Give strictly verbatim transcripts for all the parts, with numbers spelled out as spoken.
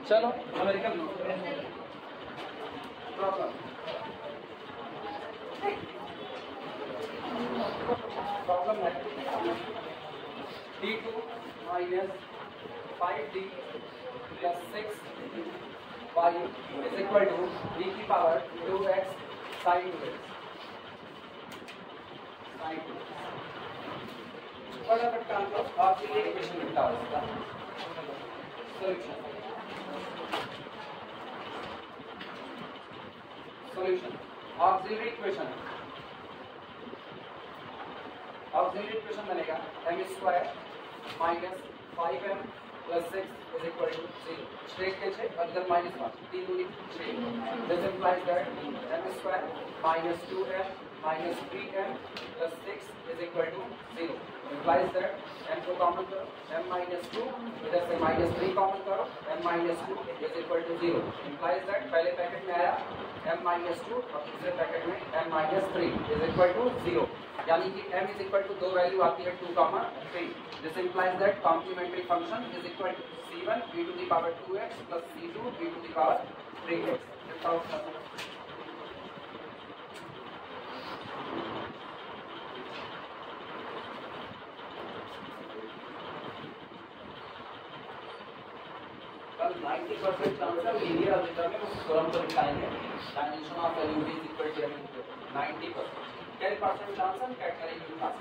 चलो American problem problem है D two minus five D plus six y is equal to D की power two x sine two x sine two फटाफट काम लो आपके लिए इक्वेशन लिखता हूँ इसका solution solution auxiliary equation auxiliary equation बनेगा m square minus five m plus six is equal to zero straight के छः और इधर माइनस वन तीन दूनी छः this implies that m square minus two m minus three m plus six is equal to zero implies that m को common करो m minus two इधर से माइनस थ्री कॉमन करो m minus two is equal to zero implies that पहले packet में आया m minus to और दूसरे पैकेट में m minus three is equal to zero यानी कि m इज इक्वल टू दो वैल्यू आती है two comma three this implies that complementary function is equal to C one e to the power two x plus C two e to the power three x ninety percent chance है linear algebra में उस theorem को दिखाएंगे dimension of element is equal to ninety percent ten percent chance हम CAT करेंगे पास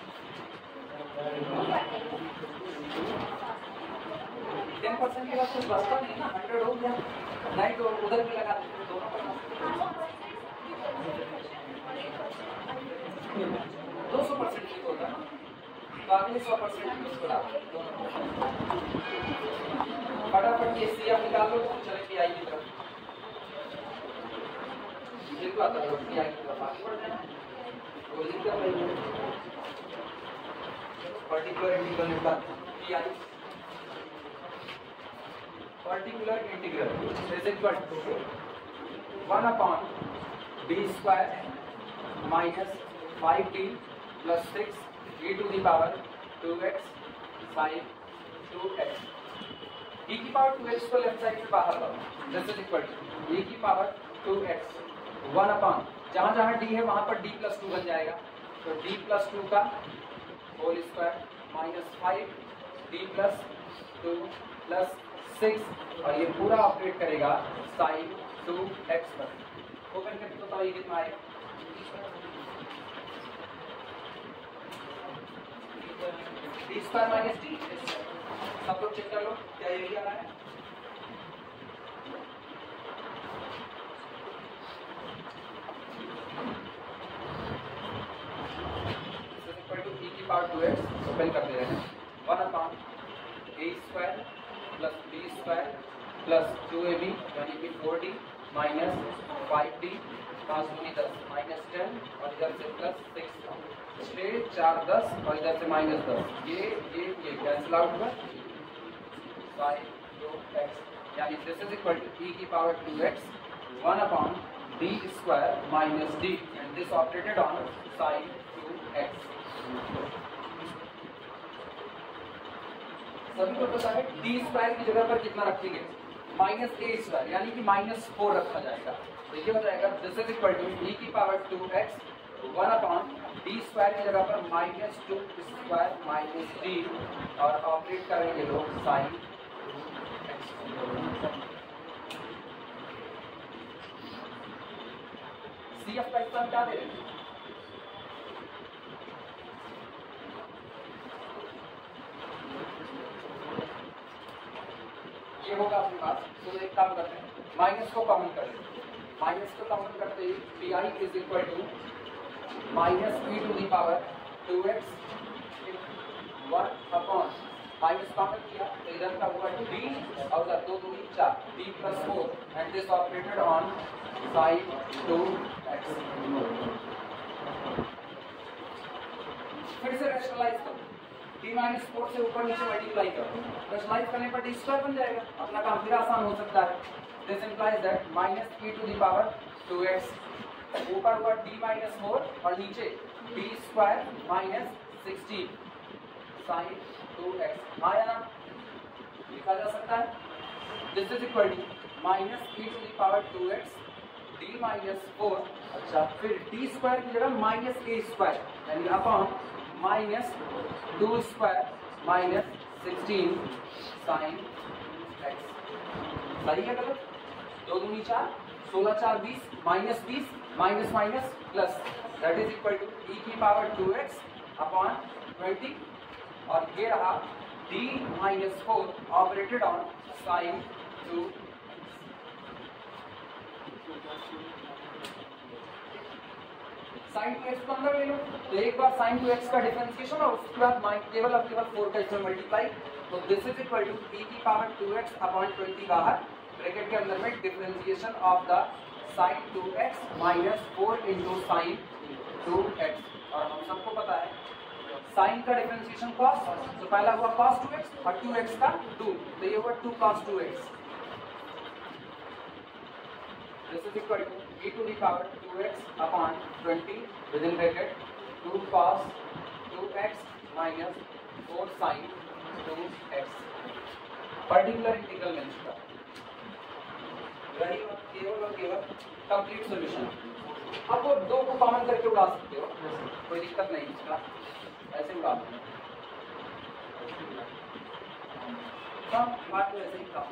ten percent के बाद कुछ बचता नहीं ना hundred हो गया नहीं तो उधर भी लगा देते दोनों पर दो सौ परसेंट की होता है तो अगले सौ परसेंट यूज करा फटाफट ये सी आप निकाल लो तो चले पी आई की तरफ देखो आता है पी आई की तरफ आगे बढ़ जाना वो लिख कर रही है पर्टिकुलर इंटीग्रल का P I particular integral is equal to one upon D square minus five D plus six e to the power two x sine two x e की पावर टू एक्स को left side में बाहर लाओ this is equal to e की power two x one upon जहां जहां d है वहां पर d प्लस टू बन जाएगा तो d प्लस टू का whole square minus five D plus two plus six और ये पूरा ऑपरेट करेगा साइन टू एक्स पर ओपन करके बताओ ये कितना आएगा डी स्क्वायर माइनस डी सब लोग चेक कर लो क्या यही आ रहा है इक्वल टू e की पावर टू एक्स ओपन कर दे रहे हैं one upon A square plus B square plus two A B यानी कि four D minus five D पाँच दूनी दस माइनस टेन और इधर से प्लस सिक्स छः चार दस और इधर से माइनस दस ये ये ये कैंसिल आउट हुआ साइन टू एक्स यानी this is equal to e की power two x one upon D square minus D and this operated on sine two x सभी को पता है डी स्क्वायर की जगह पर कितना रखेंगे माइनस ए स्क्वायर यानी कि माइनस फोर रखा जाएगा तो ये हो जाएगा this is equal to e की power two x one upon D square की जगह पर minus two square minus D और ऑपरेट करेंगे लोग साइन सी एफ का इस्तेमाल क्या दे रहे हैं ये होगा अपने पास तो एक काम करते हैं माइनस को कॉमन कर लेते माइनस को कॉमन करते ही P I is equal to minus e to the power two x one upon minus common किया तो इधर का हुआ डी और उधर दो दूनी चार D plus four and this operated on sine two x फिर से रैशनलाइज करो डी माइनस फोर से ऊपर नीचे मल्टीप्लाई करो रैशनलाइज करने पर डी स्क्वायर बन जाएगा अपना काम फिर आसान हो सकता है this implies that minus e to the power two x ऊपर हुआ डी माइनस फोर और नीचे D square minus sixteen sine two x हाँ या ना लिखा जा सकता है this is equal to minus e to the power two x D minus four, अच्छा फिर डी स्क्वायर की जगह माइनस ए स्क्वायर यानी upon minus two square minus sixteen sine x. सही है गलत? दो दूनी चार, सोलह चार बीस, माइनस बीस, minus minus plus, that is equal to e की power two x upon twenty, और ये रहा d minus four operated on sine two. Sine two x को अंदर ले लो, तो एक बार साइन टू एक्स का डिफरेंशिएशन और उसके बाद केवल और केवल फोर का इसमें मल्टीप्लाई, तो this is equal to e की power two x upon twenty बाहर, ब्रैकेट के अंदर में differentiation of the sine two x minus four into sine two x. और हम सबको पता है साइन का डिफरेंशिएशन कॉस, तो पहला हुआ कॉस टू एक्स और टू एक्स का टू, तो ये हुआ two cos two x. This is equal to e to the power two x upon twenty within bracket two cos two x minus four sine two x. Particular integral मिल चुका, केवल और केवल complete solution. अब वो दो को common करके उड़ा सकते हो, कोई दिक्कत नहीं इसका, ऐसे उड़ा दो। हाँ बात तो ऐसे ही था।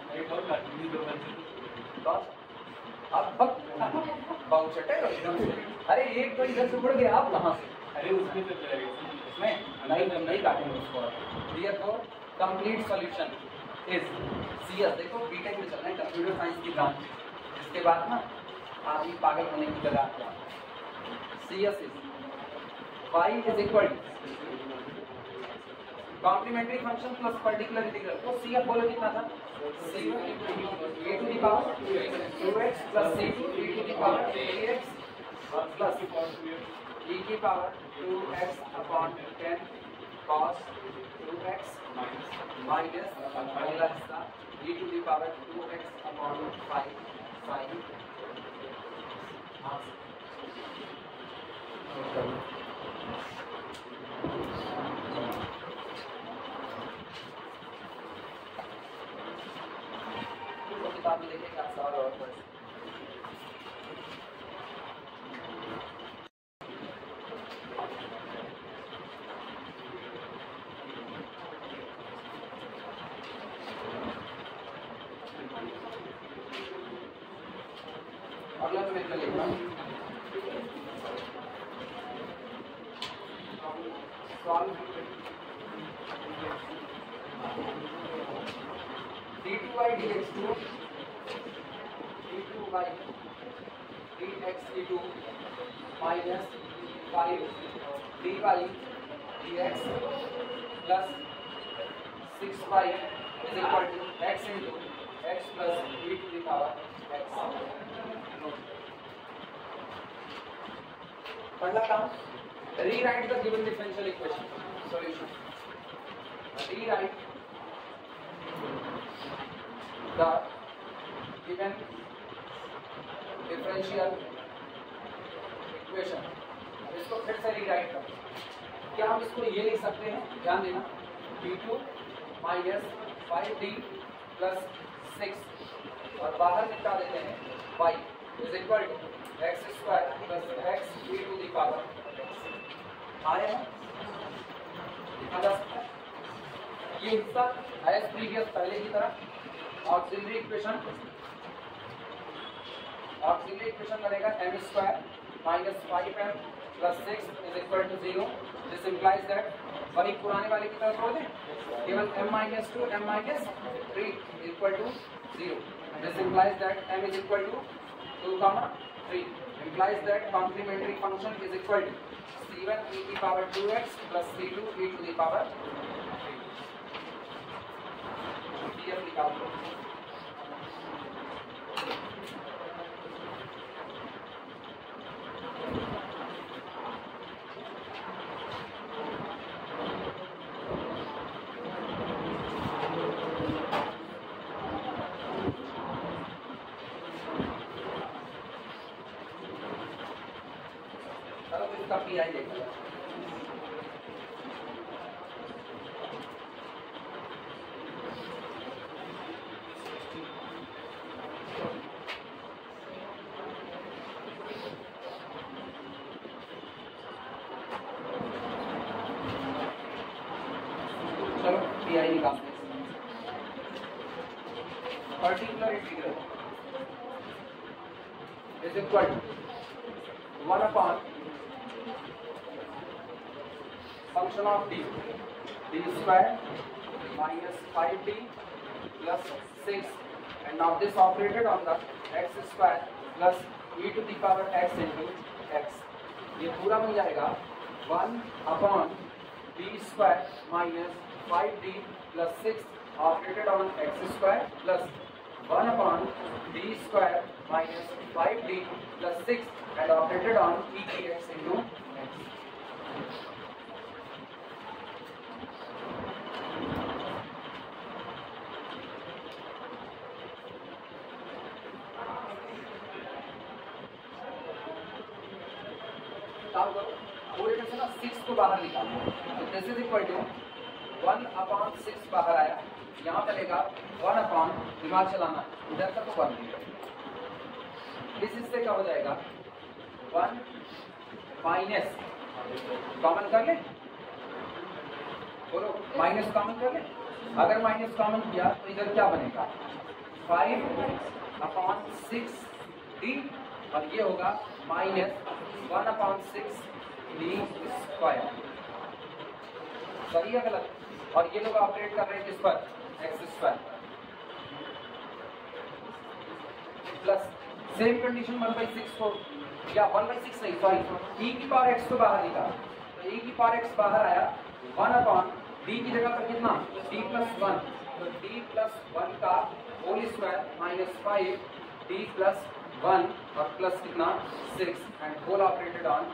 अब बहुत चटे हो एकदम से, अरे एक तो इधर से उड़ गया, आप कहाँ से? अरे उसमें तो इसमें नहीं नहीं काटेंगे उसको। Clear for complete solution is C S. देखो बीटेक में चल रहे हैं कंप्यूटर साइंस की ब्रांच, इसके बाद ना आदमी पागल होने की जगह आता है। C S is Y is equal complementary function plus particular integral, तो सी एफ बोलो कितना था? C A to the power two x plus C two A to the power three x plus e की power two x upon ten cos two x minus अगला हिस्सा e to the power two x upon five sine. किताब में देखिए क्या सवाल और पढ़े। अगला तो मैं लिखना solve D two by D x two D two by D x D two minus five D by D x plus six by is equal to x into x plus D to the power x. पहला काम, rewrite the given differential equation solution. Rewrite the given differential equation. अब इसको फिर से rewrite कर, क्या हम इसको ये लिख सकते हैं? ध्यान देना, D two minus five D plus six और बाहर निकाल देते हैं y is equal to x square plus x e to the power x. आए हैं लिखा जा सकता है। ये हिस्सा एज प्रीवियस पहले की तरह ऑक्सिलरी इक्वेशन, ऑक्सिलरी इक्वेशन बनेगा m square minus five m plus six is equal to zero. This implies that वही पुराने वाले की तरह छोड़ दें, केवल m minus two m minus three equal to zero. This implies that m is equal to two comma three, implies that complementary function is equal to c one e की power two x plus c two e to the power three. df निकाल दो। P I देखा D I निकालते हैं। Particular integral is equal to one upon function of D D square minus five D plus six and now this operated on the x square plus e to the power x into x. ये पूरा बन जाएगा one upon D square minus five D plus six operated on x square plus one upon D square minus five D plus six and operated on e की x into x. पूरे में से ना six को बाहर निकालना, तो this is equal to one upon six बाहर आया, यहाँ चलेगा वन अपॉन दिमाग चलाना इधर तक तो वन इस हिस्से का हो जाएगा वन माइनस कॉमन कर ले, बोलो माइनस कॉमन कर ले। अगर माइनस कॉमन किया तो इधर क्या बनेगा फाइव अपॉन सिक्स डी और ये होगा minus one upon six D square. सही है गलत? और ये लोग ऑपरेट कर रहे हैं किस पर x square plus same condition one by six को या वन बाई सिक्स नहीं सॉरी ई की पावर एक्स को बाहर निकाला, तो ई की पावर एक्स बाहर आया वन अपॉन डी की जगह पर कितना डी प्लस वन, तो डी प्लस वन का whole square minus five D plus one और प्लस कितना six and whole operated on.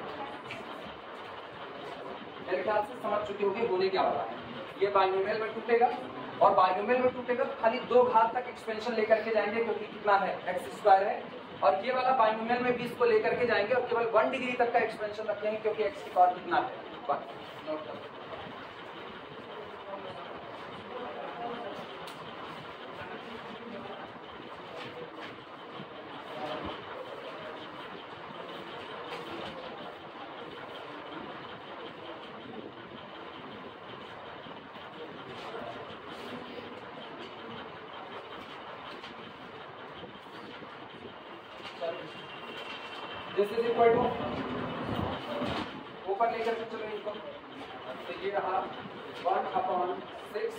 मेरे ख्याल से समझ चुके होंगे होने क्या वाला है। ये बाइनोमियल में टूटेगा और बाइनोमियल में टूटेगा तो खाली दो घात तक एक्सपेंशन लेकर के जाएंगे क्योंकि कितना है एक्स स्क्वायर है, और ये वाला बाइनोमियल में बीस को लेकर के जाएंगे और केवल वन डिग्री तक का एक्सपेंशन रखेंगे क्योंकि एक्स की पावर कितना है वन। नोट करो। दिस इज इक्वल टू ऊपर लेकर के चलो इनको, तो ये रहा one upon six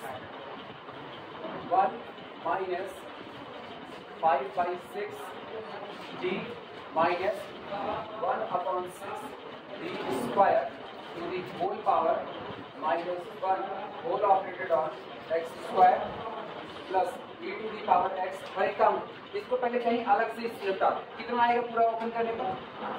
one minus five by six D minus one upon six D square to the whole power minus one whole operated on x square plus e to the power x. और एक काम इसको पहले कहीं अलग से निपटा, कितना आएगा पूरा ओपन करने पर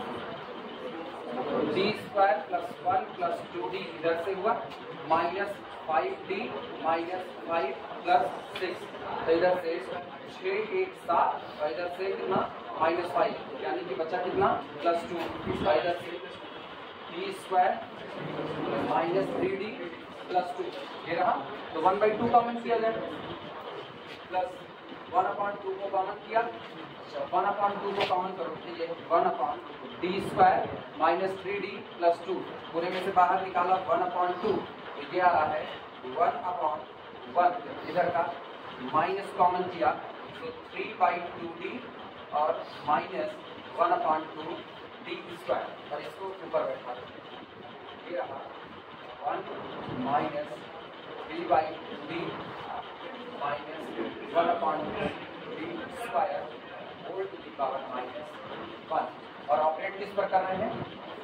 D square plus one plus two D इधर से हुआ minus five D minus five plus six, तो इधर से छः एक सात और इधर से कितना माइनस फाइव यानी कि बचा कितना प्लस टू, इधर से D square minus three D plus two ये रहा, तो वन बाई टू कॉमन किया जाए प्लस वन अपॉन टू को कॉमन किया, वन अपॉन टू को कॉमन करो तो ये one upon D square minus three D plus two, पूरे में से बाहर निकाला वन अपॉन टू, तो ये आ रहा है वन अपॉन वन, इधर का माइनस कॉमन किया तो थ्री बाई टू डी और minus one upon two D square, और इसको ऊपर बैठा ये रहा one minus three by two D minus one upon D square whole to the power minus one. और ऑपरेट किस पर कर रहे हैं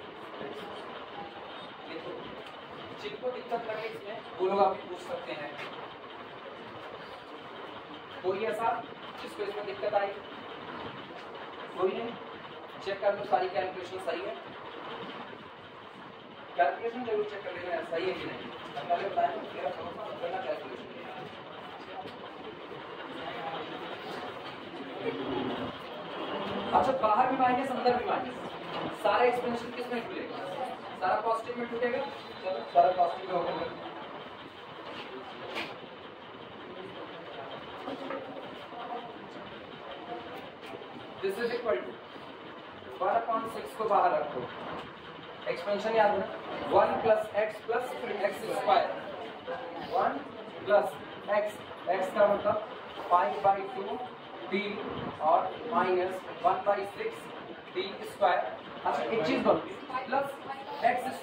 देखो, जिनको दिक्कत लगे इसमें वो लोग आप पूछ सकते हैं। कोई ऐसा जिसको इसमें दिक्कत आई? कोई नहीं? चेक कर लो सारी कैलकुलेशन सही है, कैलकुलेशन जरूर चेक कर लेना सही है कि नहीं। पहले बताएं मेरा करना कैलकुलेशन। अच्छा बाहर भी माइनस अंदर भी माइनस, सारा एक्सपेंशन किस में टूटेगा? सारा पॉजिटिव में टूटेगा। चलो सारा पॉजिटिव में होगा। This is equal to one upon six को बाहर रखो, एक्सपेंशन याद है one plus x plus x square, one plus x, x का मतलब फाइव बाई टू डी और minus one by six D square. अच्छा एक चीज बोलो, plus x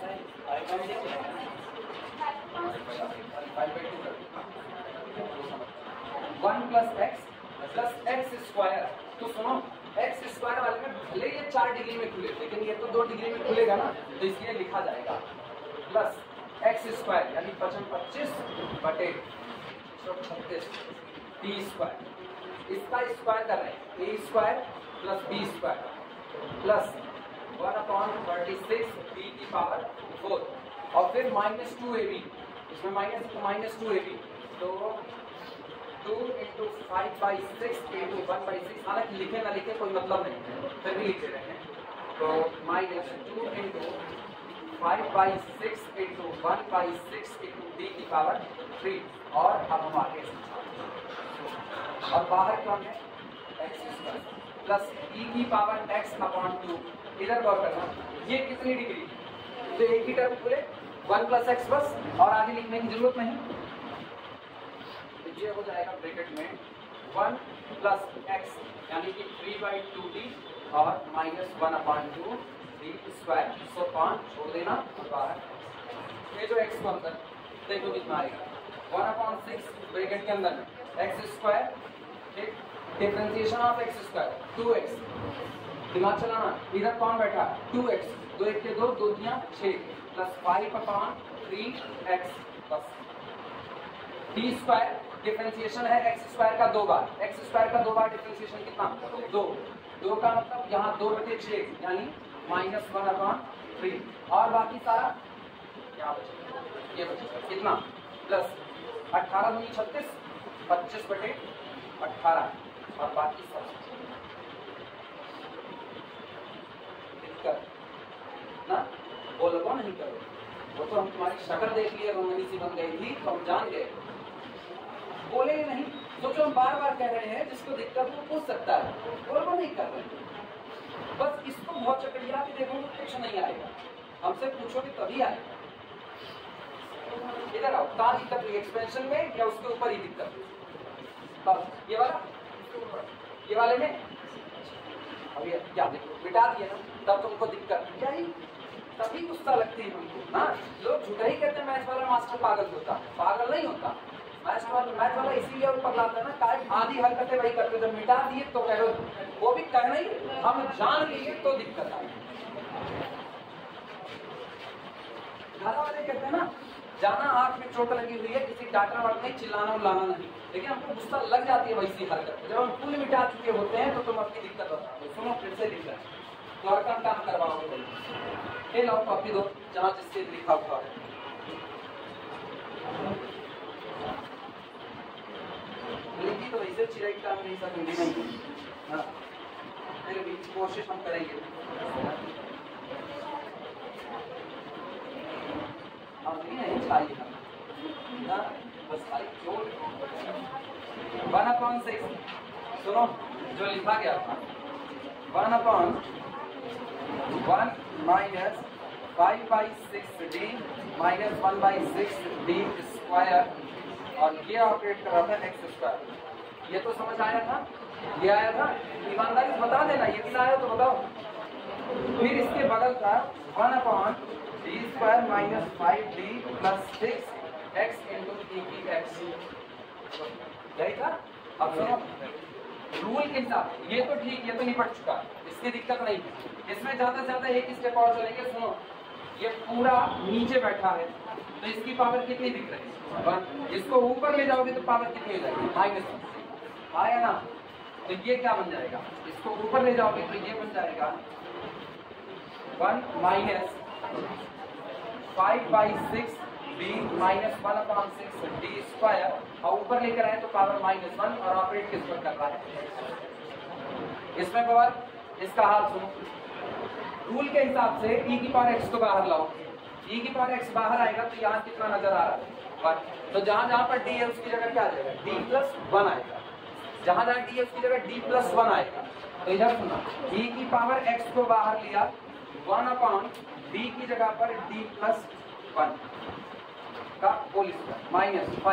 one plus x plus x square. तो सुनो, एक्स स्क्वायर वाले में भले ये चार डिग्री में खुले, लेकिन ये तो दो डिग्री में खुलेगा ना, तो इसलिए लिखा जाएगा प्लस एक्स स्क्वायर यानी पचम पच्चीस बटे छत्तीस डी स्क्वायर। इसका स्क्वायर कर रहे हैं, a square plus B square plus one upon thirty six b की पावर फोर और फिर माइनस टू ए बी, इसमें माइनस माइनस टू ए बी, तो two into five by six into one by six. हालांकि लिखे ना लिखे कोई मतलब नहीं है, फिर भी लिखे रहे हैं। तो minus two into five by six into one by six into D की पावर थ्री। और अब हम आगे और बाहर कौन है, एक्स स्क्वायर प्लस ई की पावर एक्स अपॉन टू। इधर गौर करना, ये कितनी डिग्री, तो एक ही टर्म खुले वन प्लस एक्स बस, और आगे लिखने की जरूरत नहीं। ये हो जाएगा ब्रैकेट में वन प्लस एक्स यानी कि थ्री बाई टू डी और minus one upon two D square. So पाँच छोड़ देना और बाहर ये जो एक्स को अंदर देखो कितना आएगा, वन अपॉन सिक्स ब्रैकेट के अंदर एक्स स्क्वायर, ठीक, differentiation of x square two x. दिमाग चलाना, इधर कौन बैठा, टू एक्स, दो एक के दो, दो दिया छः, plus five upon three x बस डी स्क्वायर। डिफरेंशिएशन है एक्स स्क्वायर का दो बार, एक्स स्क्वायर का दो बार डिफरेंशिएशन कितना, दो, दो का मतलब यहाँ दो बटे छः यानी माइनस वन अपॉन थ्री, और बाकी सारा क्या बचेगा, ये बचेगा कितना, प्लस अट्ठारह दूनी छत्तीस, पच्चीस बटे अट्ठारह और बाकी सब दिक्कत ना, बोलो नहीं करो, वो तो हम तुम्हारी शक्ल देख लिए रोमनी सी बन गई थी तो हम जान गए, बोले नहीं। सोचो हम बार बार कह रहे हैं, जिसको दिक्कत वो पूछ सकता है, बोलो नहीं कर रहे, बस इसको बहुत चकड़िया के देखो कुछ नहीं आएगा, हमसे पूछोगे तभी आएगा। इधर आओ, कहाँ दिक्कत हुई, एक्सपेंशन में या उसके ऊपर ही दिक्कत, बस ये वाला, ये वाले में अभी क्या देखो मिटा दिए ना, तब तुमको दिक्कत क्या ही, तभी गुस्सा लगती है हमको ना। लोग झूठा ही कहते हैं मैथ वाला मास्टर पागल होता, पागल नहीं होता मैथ वाला, मैथ वाला इसीलिए ऊपर लाता है ना, काहे आधी हरकतें वही करते, जब मिटा दिए तो कह रहे, वो भी कहना ही, हम जान लिए तो दिक्कत आई। घर वाले कहते हैं ना, जाना आंख में चोट लगी हुई है, किसी डांटना वाटना नहीं, चिल्लाना उल्लाना नहीं, लेकिन हमको गुस्सा लग जाती है वैसी हरकत। जब हम फुल मिटा चुके होते हैं तो तुम अपनी दिक्कत बता दो, सुनो फिर से लिख रहे तो और काम काम करवाओगे, ये लाओ कॉपी दो जहाँ जिससे लिखा हुआ है, लिखी तो वैसे चिराई काम नहीं सब हिंदी नहीं, हाँ फिर भी कोशिश हम करेंगे। हम नहीं चाहिए ना, बस खाली जोड़ वन अपॉन सिक्स, सुनो जो लिखा गया था, one upon one minus five by six D minus one by six D square, और ये ऑपरेट कर रहा था एक्स स्क्वायर। ये तो समझ आया था, ये आया था, ईमानदारी से बता देना, ये भी आया तो बताओ। फिर इसके बगल था one upon D square minus five D plus six x into D की एक्स, यही था। अब सुनो रूल के हिसाब, ये तो ठीक, ये तो निपट चुका, इसकी दिक्कत नहीं है, इसमें ज्यादा से ज्यादा एक स्टेप और चलेंगे। सुनो ये पूरा नीचे बैठा है तो इसकी पावर कितनी दिख रही है, वन, इसको ऊपर ले जाओगे तो पावर कितनी हो जाएगी, माइनस वन, आया ना, तो ये क्या बन जाएगा, इसको ऊपर ले जाओगे तो ये बन जाएगा one minus five by six D minus one upon six D square, और ऊपर लेकर आए तो पावर माइनस वन, और ऑपरेट किस पर कर रहा है, इसमें पावर, इसका हाल सुनो, रूल के हिसाब से e की पावर x को बाहर लाओ, e की पावर x बाहर आएगा तो यहाँ कितना नजर आ रहा है, वन, तो जहां जहां पर d है उसकी जगह क्या आ जाएगा, d प्लस वन आएगा, जहां जहां d है उसकी जगह d प्लस वन आएगा। तो इधर सुना, e की पावर x को बाहर लिया, वन अपॉन d की जगह पर d प्लस वन का whole square minus five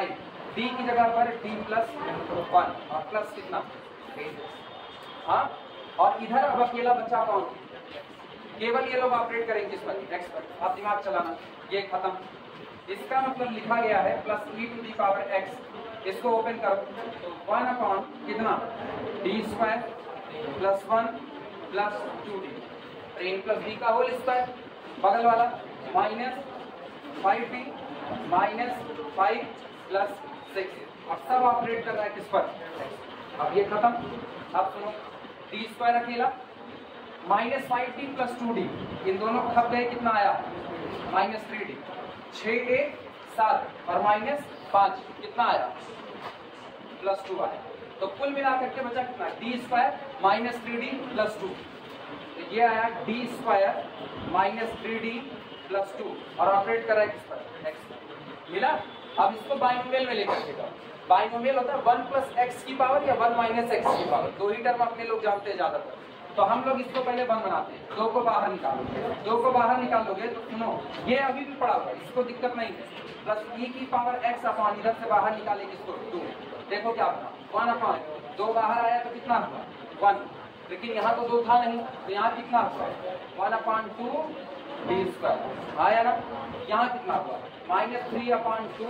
D की जगह पर डी प्लस वन और प्लस कितना, हाँ, और इधर अब अकेला बच्चा कौन, केवल ये लोग ऑपरेट करेंगे इस पर, नेक्स्ट पर आप दिमाग चलाना, ये खत्म। इसका मतलब लिखा गया है plus e to the power x, इसको ओपन करो तो वन अपॉन कितना, D square plus one plus two D, n plus D का होल स्क्वायर, बगल वाला minus five D minus five plus six, और सब ऑपरेट कर रहा है किस पर, अब ये खत्म। अब सुनो, डी स्क्वायर अकेला minus five D plus two D, इन दोनों खप गए, कितना आया, माइनस थ्री डी, छः एक सात और माइनस पाँच कितना आया, प्लस टू आया। तो कुल मिलाकर के बचा कितना, D square minus three D plus two, तो ये आया D square minus three D plus two, और ऑपरेट कर रहा है किस पर, एक्स पर, मिला। अब इसको बाइनोमियल में लेकर के जाओ, बाइनोमियल होता है वन प्लस एक्स की पावर या वन माइनस एक्स की पावर, दो ही टर्म अपने लोग जानते हैं ज्यादातर। तो हम लोग इसको पहले वन बनाते हैं, दो को बाहर निकालोगे, दो को बाहर निकालोगे तो सुनो ये अभी भी पड़ा हुआ है, इसको दिक्कत नहीं है, प्लस ई की पावर एक्स अपॉन इधर से बाहर निकाले किसको, टू, देखो क्या बना, वन अपॉन दो बाहर आया तो कितना हुआ, वन, लेकिन यहाँ तो दो था नहीं, तो यहाँ कितना हुआ, one upon two D square आया ना, यहाँ कितना हुआ, माइनस थ्री अपॉन टू,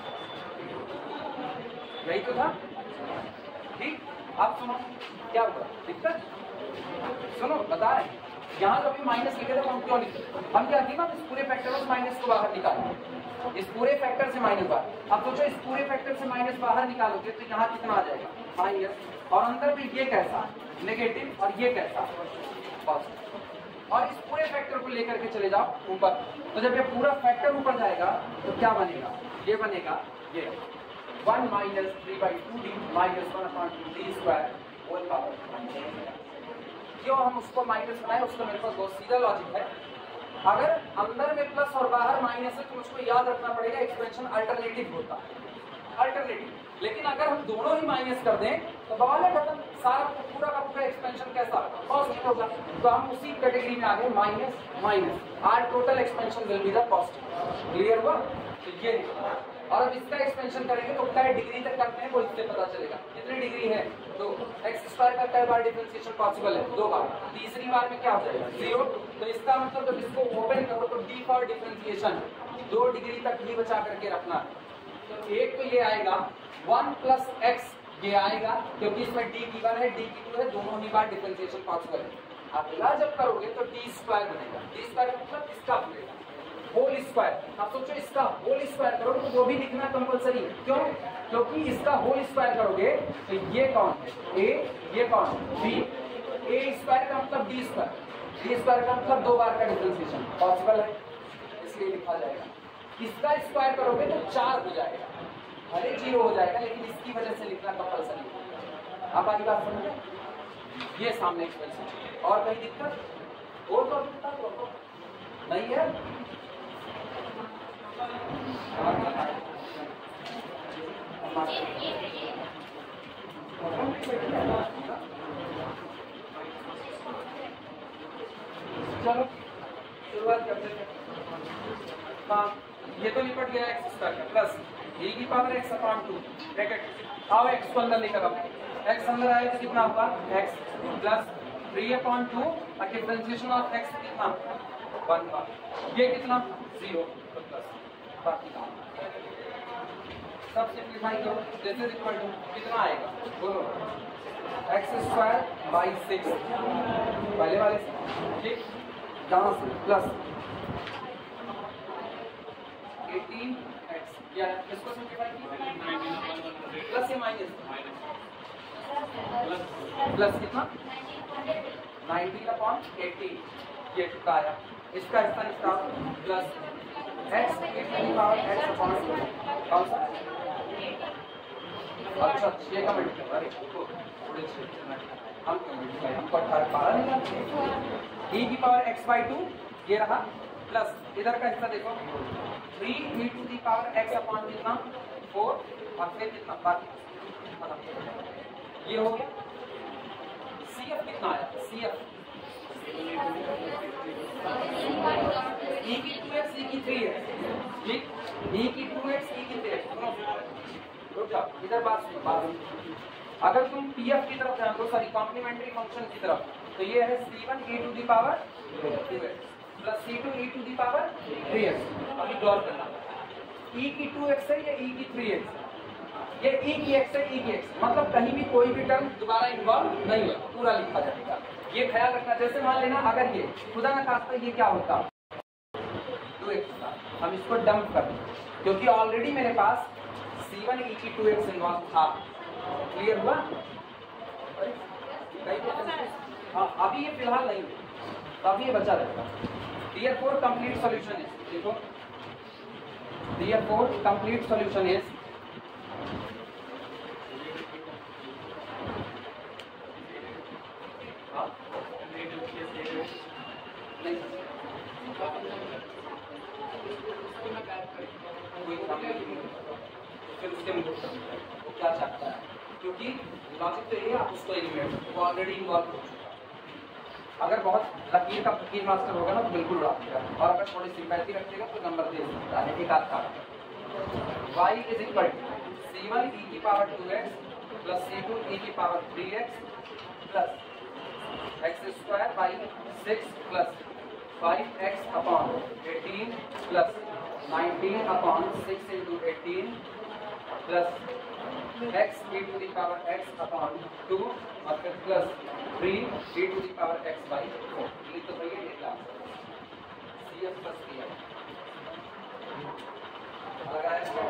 यही तो था, ठीक। अब सुनो क्या हुआ, दिक्कत सुनो बता रहे हैं, यहाँ तो अभी माइनस लिखे थे, हम क्यों लिखे, हम क्या थी ना, इस पूरे फैक्टर से माइनस को बाहर निकालो, इस पूरे फैक्टर से माइनस बाहर। अब सोचो इस पूरे फैक्टर से माइनस बाहर निकालोगे तो यहाँ कितना आ जाएगा, माइनस, और अंदर भी ये कैसा नेगेटिव और ये कैसा पॉजिटिव, और इस पूरे फैक्टर को लेकर के चले जाओ ऊपर, तो जब ये पूरा फैक्टर ऊपर जाएगा तो क्या बनेगा, ये बनेगा ये one minus three by two D minus one upon two D square whole power. क्यों हम उसको माइनस बनाए, उसका मेरे पास बहुत सीधा लॉजिक है, अगर अंदर में प्लस और बाहर माइनस है तो मुझको याद रखना पड़ेगा एक्सपेंशन अल्टरनेटिव होता है, अल्टरनेटिव, लेकिन अगर हम दोनों ही माइनस कर दें तो बवाल है खत्म, सारा पूरा का पूरा एक्सपेंशन कैसा पॉजिटिव होगा, तो हम उसी कैटेगरी में आ गए, minus minus, our total expansion will be the positive, clear हुआ, तो ये। और अब इसका एक्सपेंशन करेंगे तो क्या डिग्री तक करते हैं वो इससे पता चलेगा, कितनी डिग्री है, तो एक्स स्क्वायर का कई बार डिफरेंशिएशन पॉसिबल है, दो बार, तीसरी बार में क्या हो जाएगा, जीरो, तो इसका मतलब जब इसको ओपन करो तो डी फॉर डिफरेंशिएशन दो डिग्री तक ही बचा करके रखना, तो एक तो ये आएगा वन प्लस एक्स, ये आएगा क्योंकि इसमें डी की बार है, डी की टू है, दोनों ही बार डिफरेंशिएशन पॉसिबल है। अगला जब करोगे तो डी स्क्वायर बनेगा, डी स्क्वायर का मतलब इसका बनेगा होल स्क्वायर, आप सोचो इसका होल स्क्वायर करोगे तो वो भी लिखना कंपलसरी, क्यों, क्योंकि इसका होल स्क्वायर करोगे तो ये कौन है, ए, ये कौन बी, ए स्क्वायर का मतलब डी स्क्वायर, डी स्क्वायर का मतलब दो बार का डिफरेंशिएशन पॉसिबल है, इसलिए लिखा जाएगा। इसका स्क्वायर करोगे तो चार हो जाएगा, भले जीरो हो जाएगा लेकिन इसकी वजह से लिखना कंपलसरी। आप आगे बात समझे, ये सामने एक्सपेंशन, और कोई दिक्कत और तो नहीं है, चलो शुरुआत करते हैं। हाँ, ये तो निपट गया एक्स स्क्वायर का, प्लस e की power x upon two bracket, आओ एक्स को अंदर लेकर आओ, एक्स अंदर आए तो कितना होगा, x plus three upon two और डिफरेंशिएशन ऑफ एक्स कितना, वन का, ये कितना, जीरो, तो प्लस, बाकी सब सिंप्लीफाई करो, दिस इज इक्वल टू कितना आएगा, बोलो, एक्स स्क्वायर बाई सिक्स, पहले वाले से, ठीक, जहाँ से प्लस एटीन एक्स, क्या इसको सिंप्लीफाई की, प्लस या माइनस, प्लस कितना, नाइनटीन अपॉन एटीन, ये कितना आया, इसका हिस्सा इसका प्लस एक्स की पावर एक्स अपॉन कौन सा, अच्छा छः का मल्टीप्लाई, अरे थोड़े हम मल्टीप्लाई हमको अठारह बारह निकालते, e की पावर x बाई टू ये रहा, प्लस इधर का हिस्सा देखो three e to the power x upon कितना फोर, और फिर कितना बाकी ये हो गया। cf कितना आया, cf e की टू एक्स e की थ्री एक्स, ठीक, e की टू एक्स e की थ्री एक्स, इधर बात सुनो बात सुनो। अगर तुम पीएफ की तरफ ध्यान दो, सॉरी कॉम्प्लीमेंट्री फंक्शन की तरफ, तो ये है C one e to the power two x plus C two e to the power three x. अभी गौर करना, ई की टू एक्स है या ई की थ्री एक्स, ये ई की एक्स है ई की एक्स, मतलब कहीं भी कोई भी टर्म दोबारा इन्वॉल्व नहीं हुआ, पूरा लिखा जाएगा। ये ख्याल रखना। जैसे मान लेना अगर ये खुदा ना खास्ता ये क्या होता टू एक्स होता, हम इसको डंप कर दें क्योंकि ऑलरेडी मेरे पास सी वन ई की टू एक्स इन्वॉल्व था। क्लियर हुआ? हाँ, अभी ये फिलहाल नहीं, तो अभी ये बचा रहेगा। Tier four complete solution is, देखो Tier four complete solution is फिर उसके वो क्या चाहता है, क्योंकि लॉजिक तो ये है, आप उसको एलिमिनेट, वो ऑलरेडी इन्वॉल्व हो चुका। अगर बहुत लकीर का फकीर मास्टर होगा ना तो बिल्कुल उड़ा देगा, और अगर थोड़ी सिंपैथी रखेगा तो नंबर दे सकता है एक आध का। y is equal to C one e की power two x plus C two e की power three x plus x square by six plus five x upon eighteen plus nineteen upon six into eighteen plus x e to the power x upon two और फिर plus three e to the power x by four. ये तो भैया ये class C F plus P F लगाया इसको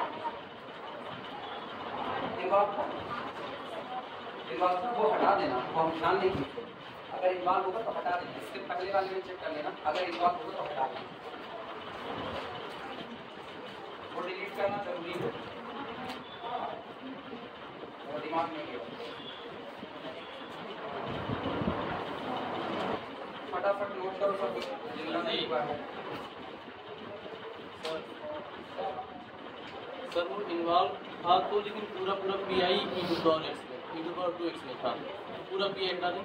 involve involve वो हटा देना, वो हम ध्यान नहीं देंगे। अगर इन्वॉल्व होगा तो हटा देना, इसके पहले वाले में चेक कर लेना, अगर इन्वॉल्व होगा तो हटा देना, वो डिलीट करना जरूरी है, दिमाग में फटाफट नोट करो सब जितना नहीं हुआ है। सर वो इन्वॉल्व था तो, लेकिन पूरा पूरा पी आई ई टू डॉल एक्स में e to power two x में था, पूरा पी आई हटा दें।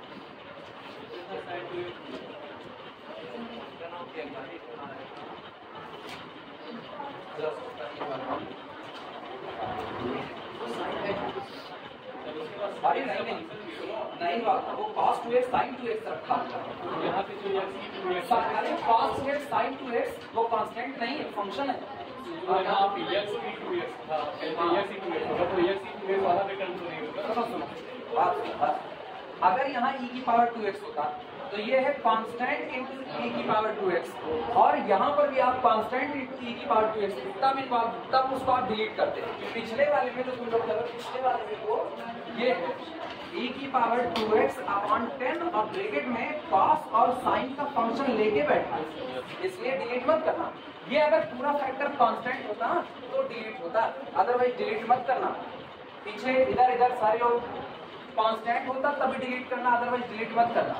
अरे नहीं नहीं नहीं बात, वो cos two x sin two x रखा है यहाँ पे जो अरे cos two x sin two x वो कांस्टेंट नहीं है, फंक्शन है। और यहाँ पे x e टू x था, x e टू x होगा तो x e टू x वाला भी टर्म तो नहीं होगा। सुनो सुनो बात बात, अगर यहाँ e की पावर टू एक्स होता तो ये है कांस्टेंट इनटू e की पावर टू एक्स, और यहाँ पर भी आप कांस्टेंट इनटू e की पावर टू एक्स तब इन्वॉल्व तब उसको आप डिलीट करते हैं। पिछले वाले में तो तुम लोग करो, पिछले वाले में तो ये है e की power two x upon ten और ब्रैकेट में cos और sin का फंक्शन लेके बैठा है, इसलिए डिलीट मत करना। ये अगर पूरा फैक्टर कांस्टेंट होता तो डिलीट होता, अदरवाइज डिलीट मत करना। पीछे इधर इधर सारे लोग कांस्टेंट होता तभी डिलीट करना, अदरवाइज डिलीट मत करना।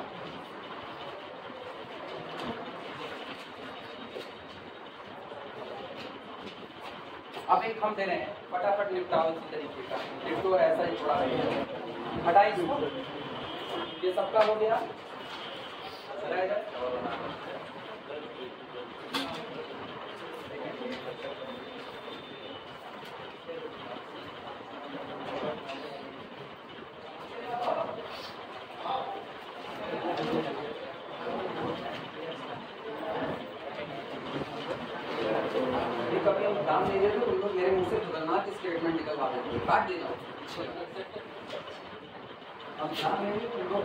अब एक हम दे रहे हैं, फटाफट निपटाओ इसी तरीके का, निपटो ऐसा ही छोड़ा रही हटाई इसको, ये सबका हो गया रहेगा। कभी हम काम नहीं देते तो तुम लोग मेरे मुंह से खतरनाक स्टेटमेंट निकलवा देते, काट देना हम काम नहीं देते तुम लोग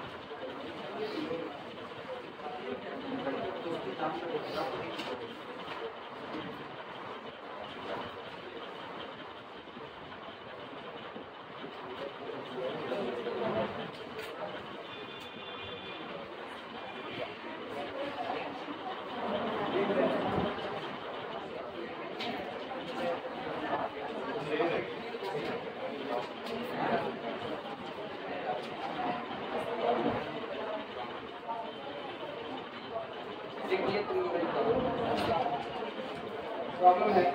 प्रॉब्लम है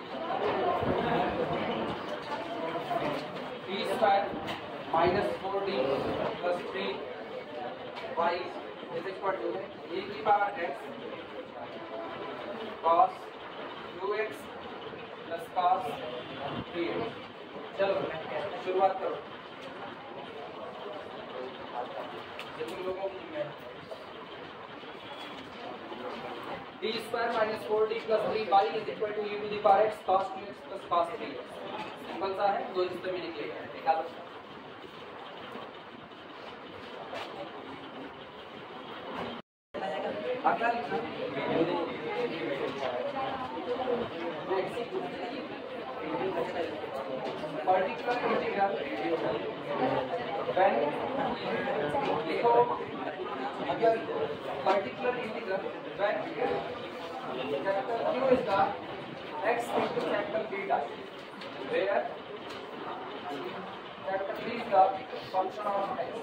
D square minus four D plus three y is equal to a की power x cos two x plus cos three x. चलो शुरुआत करो। ये तुम लोगों की है D square minus four D plus three y is equal to u to the power x cos two x plus cos three x. Simple सा है, दो हिस्से में निकलेगा। निकालो। अगला लिखना पर्टिकुलर इंटीग्रल व्हेन लिखो अगर particular integral when capital Q is the x into capital beta where capital B is the function of x।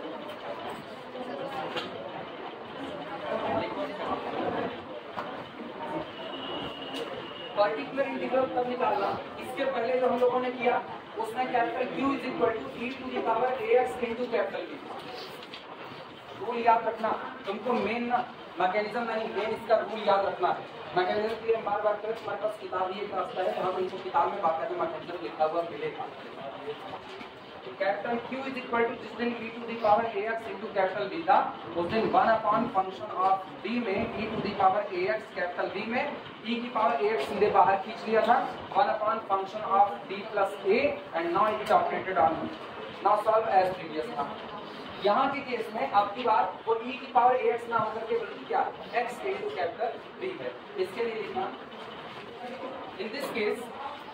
Particular integral तब निकालना, इसके पहले जो हम लोगों ने किया उसमें capital Q is equal to e to the power ax into capital B। Rule याद रखना, तुमको मेन ना मैकेनिज्म नहीं, मेन इसका रूल याद रखना है। मैकेनिज्म की हम बार बार करें, हमारे पास किताब ही एक रास्ता है जहाँ तुमको किताब में बाकायदा मैकेनिज्म लिखा हुआ मिलेगा। तो capital Q is equal to जिस दिन e to the power ax into capital B था, उस दिन one upon function of d में e to the power ax capital B में e की पावर ax सीधे बाहर खींच लिया था, one upon function of d plus a and now it is operated on. Now solve as previous था। यहाँ के केस में अब की बार वो e की पावर ax ना होकर के बल्कि क्या x इनटू कैपिटल B है। इसके लिए लिखना in this case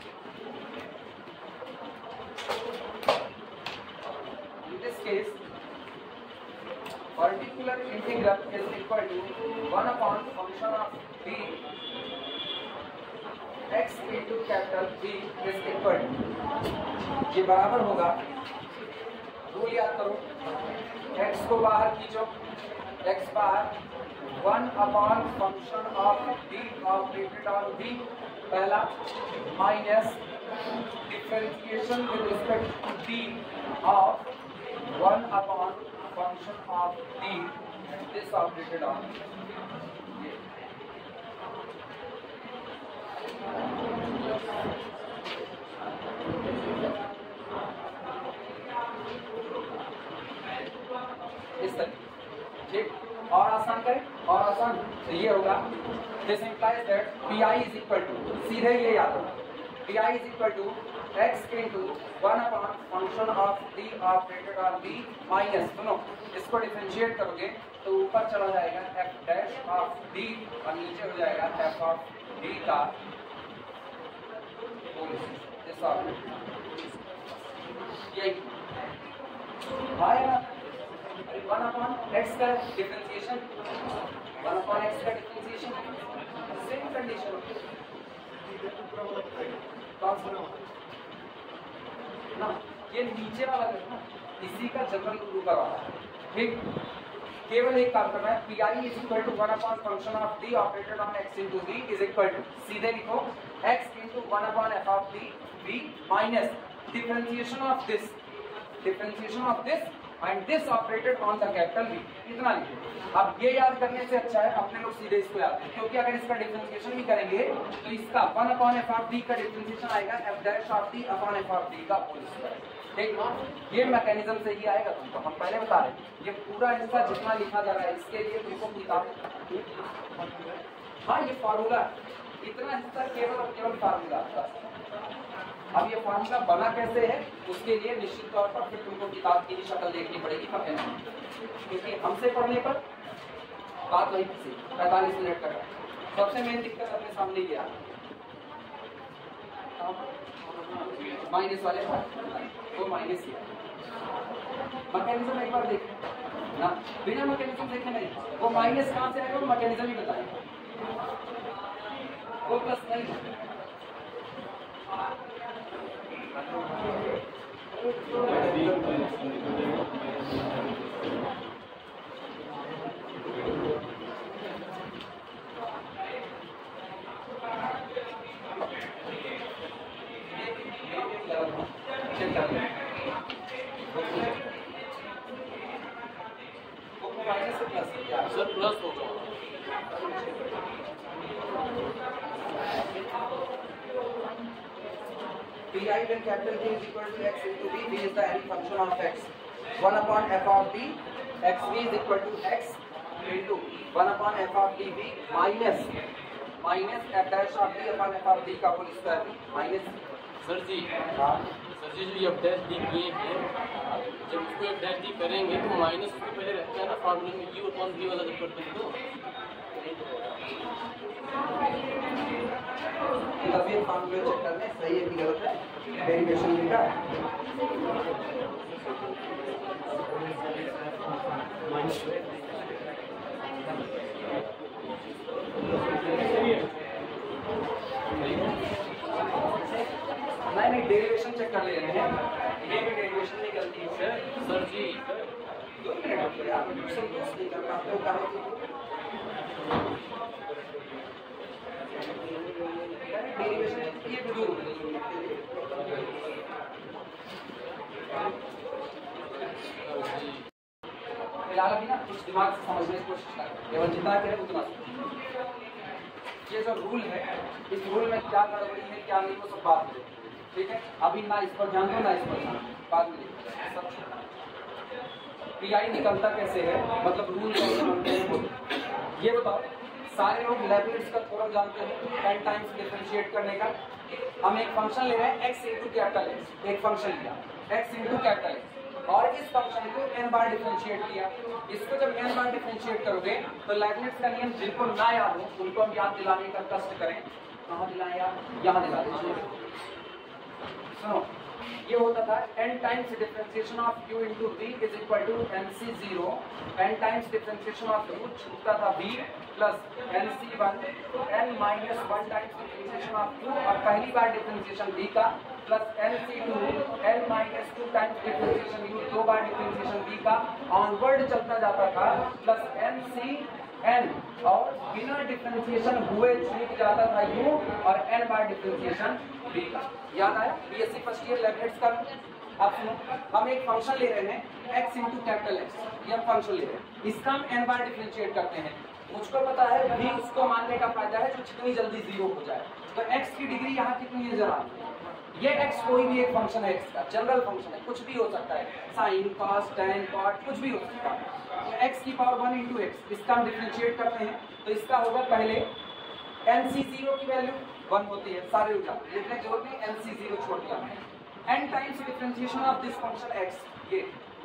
in this case particular integral is equal to one upon function of b x into capital B is equal to, ये बराबर होगा, रूल याद करो, x को बाहर खींचो, x बाहर one upon function of b operated on b पहला minus differentiation with respect to d of one upon function of d this operated on. इस तरह ठीक, और आसान करें और आसान तो ये होगा this implies that pi is equal to, सीधे ये याद रखो, pi is equal to x into one upon function of d operated on b minus, सुनो इसको डिफरेंशिएट करोगे तो ऊपर चला जाएगा f डैश ऑफ d और नीचे हो जाएगा f ऑफ d का दिस ऑपरेटेड यही आया वन अपॉन एक्स का डिफरेंशिएशन, वन अपॉन एक्स का डिफरेंशिएशन सेम कंडीशन ना, ये नीचे वाला है ना, इसी का जनरल रूल ऊपर वाला है। ठीक, केवल एक काम करना है, pi is equal to one upon function of d operated on x into b is equal to, सीधे लिखो x into one upon f of d b minus differentiation of this, differentiation of this and this operated on the capital B, इतना लिखो। अब ये याद करने से अच्छा है अपने लोग सीधे इसको याद करें, क्योंकि अगर इसका डिफरेंशिएशन भी करेंगे तो इसका one upon F of D का डिफरेंशिएशन आएगा f dash of D upon F of D का होल स्क्वायर। ठीक, ये मैकेनिज्म से ही आएगा तुमको, हम पहले बता रहे हैं। ये पूरा हिस्सा जितना लिखा जा रहा है इसके लिए तुमको किताब, हाँ ये फार्मूला, इतना हिस्सा केवल और केवल फार्मूला। अब ये फार्मूला बना कैसे है उसके लिए निश्चित तौर पर फिर तुमको किताब की शक्ल देखनी पड़ेगी, क्योंकि हमसे पढ़ने पर बात वही थी पैंतालीस मिनट तक। सबसे मेन दिक्कत अपने सामने ही आ माइनस वाले वो माइनस किया मैकेनिज्म एक बार देखें ना, बिना मैकेनिज्म देखे नहीं, वो माइनस कहाँ से आएगा वो मैकेनिज्म ही बताएगा, वो प्लस नहीं। सर प्लस होगा pi when capital Q is equal to x into v, v is the any function of x. one upon f of d, xv is equal to x into one upon f of dv minus minus f dash of d upon f of d का whole square minus. Sir ji sir ji जो f dash D किए हैं, जब उसको F dash D करेंगे तो minus उसके पहले रहता है ना फॉर्मूले में, यू अपॉन वी वाला जब करते हैं तो तभी फॉर्मूले चेक करने सही है कि गलत है, डेरिवेशन लिखा है नहीं नहीं डेरिवेशन चेक कर ले रहे हैं, ये भी डेरिवेशन नहीं गलती है सर. सर जी दो मिनट आप संतोष नहीं करना आपको कहा डेरिवेशन ये भी दूर फिलहाल अभी ना कुछ दिमाग से समझने की कोशिश करें, केवल जितना करें उतना. ये जो रूल है, इस रूल में क्या गड़बड़ी है क्या नहीं वो सब बात करें, ठीक है. अभी ना इस पर ध्यान दो ना इस पर ध्यान, बात में सब पी आई निकलता कैसे है, मतलब रूल कैसे बनते हैं. ये बताओ, सारे लोग लेबनिट्ज का थ्योरम जानते हैं, टेन टाइम्स डिफरेंशिएट करने का. हम एक फंक्शन ले रहे हैं x इंटू कैपिटल एक्स, एक फंक्शन लिया x इंटू कैपिटल एक्स और इस फंक्शन को n बार डिफरेंशिएट किया. इसको जब n बार डिफरेंशिएट करोगे तो लेबनिट्ज का नियम जिनको ना याद हो उनको हम याद दिलाने का कष्ट करें. कहाँ दिलाएं यार, यहाँ दिला दीजिए. सुनो, ये होता था n times differentiation of u into v is equal to n c zero. n times differentiation of u छूटता था v plus n c one, n minus one times differentiation of u और पहली बार डिफरेंशिएशन v का plus n c two, n minus two times differentiation u, दो बार differentiation v का onward चलता जाता था प्लस एन सी n और बिना डिफरेंशिएशन हुए छूट जाता था u और n बार डिफरेंशिएशन v का. याद आया बीएससी फर्स्ट ईयर लेबनिट्ज का. अब सुनो, हम एक फंक्शन ले रहे हैं x इंटू कैपिटल एक्स, ये हम फंक्शन ले रहे हैं, इसका हम n बार डिफरेंशिएट करते हैं. मुझको पता है v उसको मानने का फायदा है जो जितनी जल्दी जीरो हो जाए. तो x की डिग्री यहाँ कितनी है जरा, ये x कोई भी एक फंक्शन है, x का जनरल फंक्शन है, कुछ भी हो सकता है, साइन कॉस टेन कॉट कुछ भी हो सकता है. तो x की पावर वन इंटू एक्स, इसका हम डिफरेंशिएट करते हैं तो इसका होगा पहले एन सी जीरो की वैल्यू वन होती है, सारे हो जाते हैं, लिखने जरूरत नहीं, एन सी जीरो छोड़ दिया. n times differentiation of this function x, ये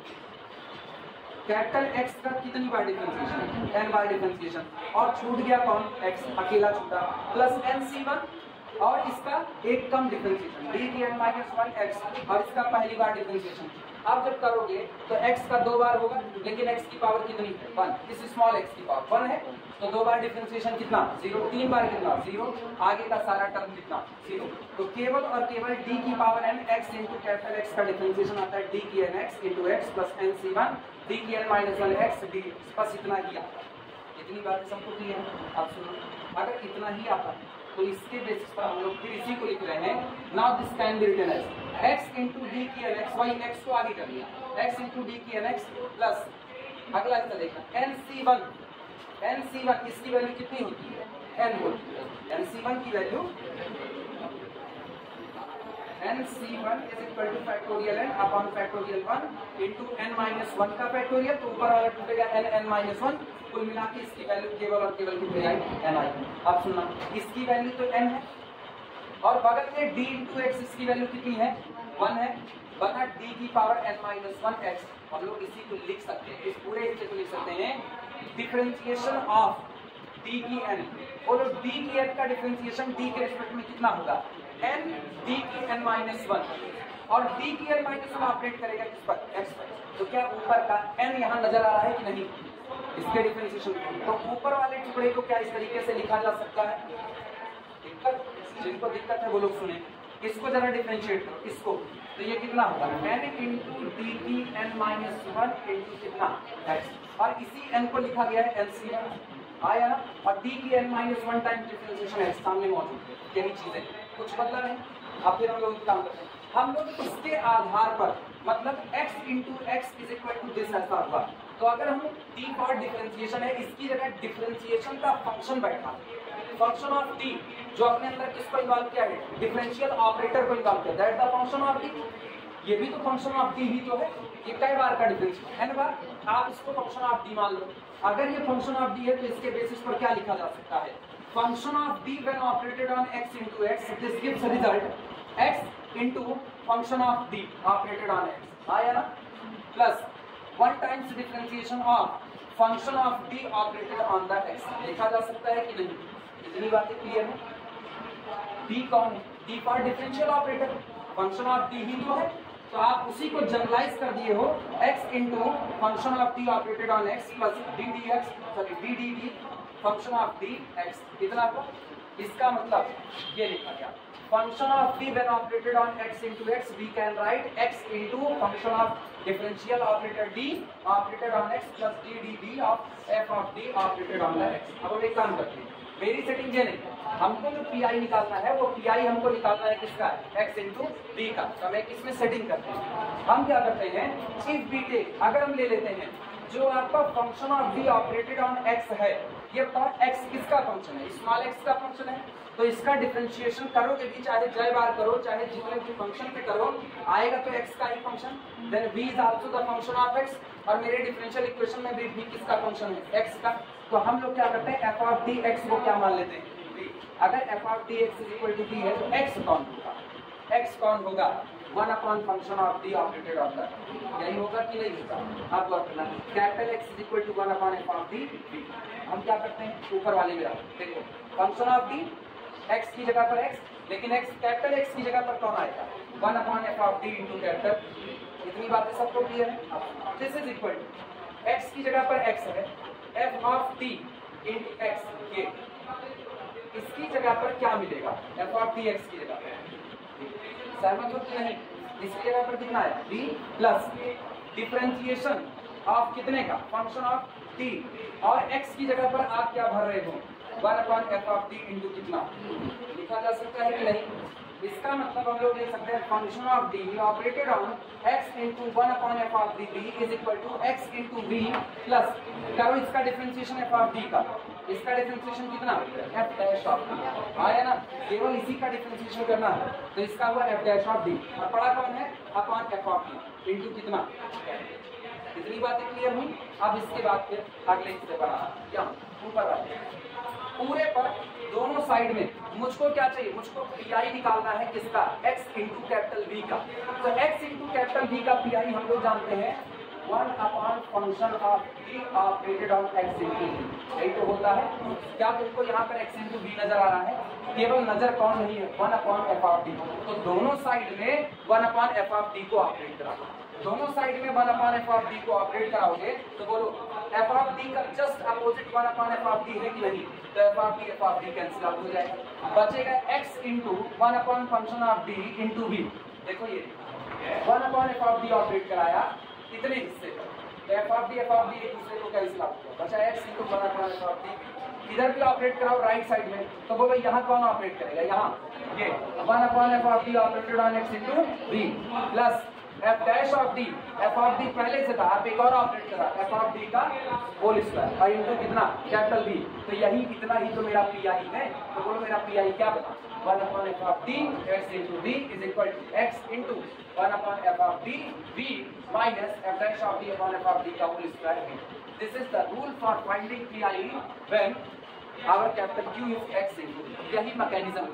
कैपिटल x का कितनी बार डिफरेंशिएशन, n बार डिफरेंशिएशन और छूट गया कौन, x अकेला छूटा प्लस एन सी वन और इसका एक कम डिफरेंशिएशन डी की एन माइनस वन एक्स और इसका पहली बार डिफरेंशिएशन. अब जब करोगे तो x का दो बार होगा लेकिन x की पावर कितनी है, वन. इस स्मॉल x की पावर वन है तो दो बार डिफरेंशिएशन कितना, जीरो. तीन बार कितना, जीरो. आगे का सारा टर्म कितना, जीरो. तो केवल और केवल d की power n x into capital x का डिफरेंशिएशन आता है d की n x into x plus n c one d की n minus one x d. बस इतना ही आता, इतनी बात सबको क्लियर है. अब सुनो, अगर इतना ही आता तो इसके बेसिस पर हम लोग फिर इसी को लिख रहे हैं. Now this can be written as x into D की एन एक्स, वही x को आगे कर लिया, x इंटू डी की एन एक्स प्लस अगला इसका देखना n c one. N c one इसकी वैल्यू कितनी होती है, n होती है. एन सी वन की value n c one is equal to factorial n upon factorial one into n minus one का फैक्टोरियल, तो ऊपर वाला टूटेगा n n माइनस वन. कुल मिला के इसकी वैल्यू केवल और केवल कितनी आई, n आई. अब सुनना, इसकी वैल्यू तो n है और बगल में d इंटू एक्स, इसकी वैल्यू कितनी है, वन है. बना d की power n minus one x. हम लोग इसी को लिख सकते हैं, इस पूरे हिस्से को लिख सकते हैं डिफरेंशिएशन ऑफ d की n. बोलो d की n का डिफरेंशिएशन d के रिस्पेक्ट में कितना होगा, n d की n माइनस वन और d की n माइनस वन ऑपरेट करेगा किस पर, x पर. तो क्या ऊपर का n यहाँ नजर आ रहा है कि नहीं, इसके डिफरेंशिएशन. तो ऊपर वाले टुकड़े को क्या इस तरीके से लिखा जा सकता है. दिक्कत, जिनको दिक्कत है वो लोग सुने. इसको जरा डिफरेंशिएट करो इसको, तो ये कितना होगा n इंटू डी की n माइनस वन इंटू कितना x, और इसी n को लिखा गया है एल सी वन आया ना, और d की n minus one time differentiation x सामने मौजूद है. यही चीज है, कुछ बदला नहीं. अब फिर हम लोग काम करते हैं, हम लोग इसके आधार पर मतलब x into x is equal to this ऐसा हुआ. तो अगर हम d पार्ट डिफरेंशिएशन है, इसकी जगह डिफरेंशिएशन का फंक्शन बैठा फंक्शन ऑफ डी जो अपने अंदर किसको इन्वॉल्व किया है, डिफरेंशियल ऑपरेटर को इन्वॉल्व किया, that the function of d. ये भी तो फंक्शन ऑफ डी ही तो है, ये कई बार का डिफरेंशियल एन बार, आप इसको फंक्शन ऑफ डी मान लो। अगर ये फंक्शन ऑफ डी है तो इसके बेसिस पर क्या लिखा जा सकता है, function of d when operated on x into x, this gives result x into function of D operated on x, आया ना, plus one times differentiation of function of D operated on the x, लिखा जा सकता है कि नहीं, इतनी बातें क्लियर है। डी कौन है, d for differential operator, function of d ही तो है, तो आप उसी को जनरलाइज कर दिए हो x into function of D operated on x plus d d x sorry d d d function of d x, इतना को, इसका मतलब ये लिखा गया function of d when operated on x into x, we can write x into function of differential operator d operated on x plus d d d of f of d operated on x। अब हम एक काम करते हैं, मेरी setting ये नहीं, हमको जो पी निकालना है वो पी हमको निकालना है किसका, x इंटू बी का, तो हम एक इसमें सेटिंग करते हैं। हम क्या करते हैं, इफ बी टेक, अगर हम ले लेते हैं जो आपका function of D operated on x है, ये बताओ x किसका फंक्शन है, स्मॉल x का फंक्शन है, तो इसका डिफरेंशिएशन करोगे भी, चाहे जय बार करो चाहे जितने भी फंक्शन पे करो, आएगा तो x का ही function, then v is also the function of x, और मेरे डिफरेंशियल इक्वेशन में भी v किसका फंक्शन है, x का, तो हम लोग क्या करते हैं f ऑफ dx को क्या मान लेते हैं, v। अगर f of dx is equal to v है तो x कौन होगा, x कौन होगा, one upon function of D operated on the, यही होगा कि नहीं होगा, अब वर्क करना, capital x is equal to one upon f of d, हम क्या करते हैं ऊपर वाले में देखो, फंक्शन ऑफ d x की जगह पर x, लेकिन x कैपिटल x की जगह पर कौन आएगा, one upon f of d into capital, इतनी बातें सबको क्लियर है। This is equal to x की जगह पर x है, f of d into x, ये इसकी जगह पर क्या मिलेगा, f ऑफ dx की जगह पर, सहमत हो कि नहीं, इसकी जगह पर कितना है d प्लस डिफरेंशिएशन ऑफ कितने का, फंक्शन ऑफ t, और x की जगह पर आप क्या भर रहे हो, one upon F of d into कितना, लिखा जा सकता है कि नहीं, इसका मतलब हम लोग लिख सकते हैं function of D operated on x into one upon F of d is equal to x into v plus, करो इसका डिफरेंशिएशन एफ ऑफ डी का, इसका डिफरेंशिएशन कितना, f डैश ऑफ डी, आया ना, केवल इसी का डिफरेंशिएशन करना है, तो इसका हुआ f डैश ऑफ डी, और पड़ा कौन है, upon F of d into कितना, इतनी बातें क्लियर हुई। अब इसके बाद फिर अगले हिस्से पर आना, यहाँ ऊपर वाले पूरे पर दोनों साइड में मुझको क्या चाहिए, मुझको पी निकालना है किसका, x इंटू कैपिटल V का, तो x इंटू कैपिटल V का पी हम लोग जानते हैं one upon function of d operated on x into v, यही तो होता है। क्या तुमको यहाँ पर x इंटू v नजर आ रहा है, केवल नजर कौन नहीं है, one upon F of d, तो दोनों साइड में one upon F of d को ऑपरेट कराओ, दोनों साइड में one upon F of d को ऑपरेट कराओगे तो बोलो एफ ऑफ डी का just opposite one upon F of d है कि नहीं, तो f of d f of d cancel out हो जाएगा, बचेगा x into one upon function of d into v, देखो ये one upon F of d operate कराया इतने हिस्से पर, f of d f of d एक दूसरे को कैंसिल आउट हुआ, बचा x into one upon F of d, इधर भी ऑपरेट कराओ राइट साइड में, तो बोलो यहाँ कौन ऑपरेट करेगा, यहाँ ये one upon F of D operated on x into v plus f dash of d, f of d पहले से था, आप एक और ऑपरेट करा एफ ऑफ डी का होल स्क्वायर और इनटू कितना कैपिटल वी, तो यही इतना ही तो मेरा पी आई है, तो बोलो मेरा पी आई क्या बता, one upon F of d x into v is equal to x into one upon F of d v minus F dash of D upon F of D का whole square v. This is the rule for finding P I when our capital q is x into, यही mechanism,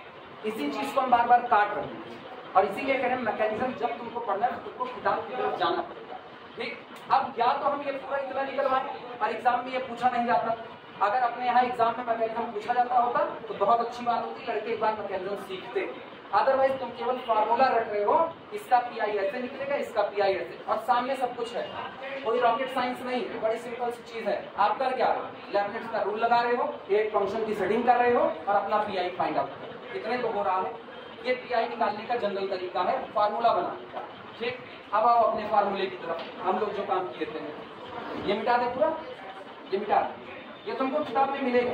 इसी चीज को हम बार बार काट रहे हैं, और इसीलिए कह रहे हैं मैकेनिज्म जब तुमको पढ़ना है तुमको किताब की तरफ जाना पड़ेगा, ठीक। अब या तो हम ये पूरा इतना निकलवाएं और एग्जाम में ये पूछा नहीं जाता, अगर अपने यहाँ एग्जाम में मैकेनिज्म पूछा जाता होता तो बहुत अच्छी बात होती, लड़के एक बार मैकेनिज्म सीखते, अदरवाइज तुम केवल फार्मूला रख रहे हो, इसका पी आई ऐसे निकलेगा, इसका पी आई ऐसे, और सामने सब कुछ है, कोई रॉकेट साइंस नहीं है, बड़ी सिंपल सी चीज है, आप कर क्या लेबनिट्ज का रूल लगा रहे हो, एक फंक्शन की सेटिंग कर रहे हो और अपना पी आई फाइंड आउट कर, इतने तो हो रहा है, ये पी आई निकालने का जनरल तरीका है, फार्मूला बनाने का, ठीक। अब आओ अपने फार्मूले की तरफ, हम लोग जो काम किए थे, ये मिटा दे पूरा, ये मिटा दे, ये तुमको किताब में मिलेगा,